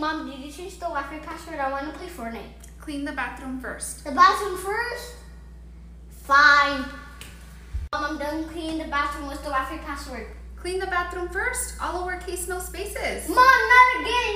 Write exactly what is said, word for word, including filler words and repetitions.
Mom, did you change the Wi-Fi password? I want to play Fortnite. Clean the bathroom first. The bathroom first? Fine. Mom, I'm done cleaning the bathroom. What's the Wi-Fi password? Clean the bathroom first. All lowercase, no spaces. Mom, not again.